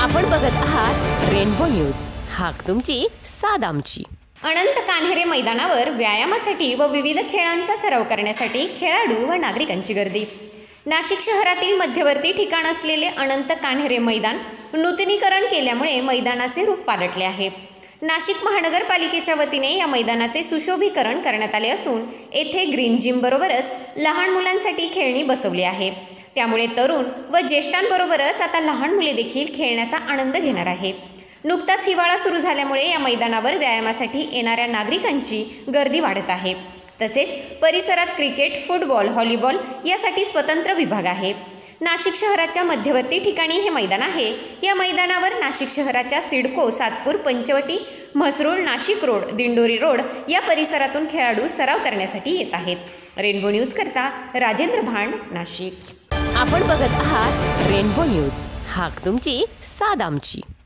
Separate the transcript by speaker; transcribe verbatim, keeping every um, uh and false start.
Speaker 1: आपण बघत आहात रेनबो न्यूज, हाक तुमची साद आमची।
Speaker 2: अनंत कान्हेरे मैदानावर व्यायामासाठी व विविध खेळांचा सराव करण्यासाठी खेळाडू व नागरिकांची गर्दी। नाशिक शहरातील मध्यवर्ती ठिकाण असलेले अनंत कान्हेरे मैदान नूतनीकरण केल्यामुळे मैदानाचे रूप पालटले आहे। नाशिक महानगरपालिकेच्या वतीने या मैदानाचे सुशोभीकरण करण्यात आले असून येथे ग्रीन जिम बरोबरच लहान मुलांसाठी खेळणी बसवली आहे। त्यामुळे तरुण व ज्येष्ठांबरोबरच आता लहान मुले देखील खेळण्याचा आनंद घेणार आहे। नुकताच हिवाळा सुरू झाल्यामुळे या मैदानावर व्यायामासाठी येणाऱ्या नागरिकांची गर्दी वाढत आहे। तसेच परिसरात क्रिकेट, फुटबॉल, व्हॉलीबॉल यासाठी स्वतंत्र विभाग आहे। नाशिक शहराच्या मध्यवर्ती ठिकाणी हे मैदान आहे। या मैदानावर नाशिक शहराच्या सिडको, सातपूर, पंचवटी, म्हसरूळ, नाशिक रोड, दिंडोरी रोड या परिसरातून खेळाडू सराव करण्यासाठी येत आहेत। रेनबो न्यूज करता राजेंद्र भांड, नाशिक।
Speaker 1: आपण बघत आहात रेनबो न्यूज, हाक तुमची साद आमची।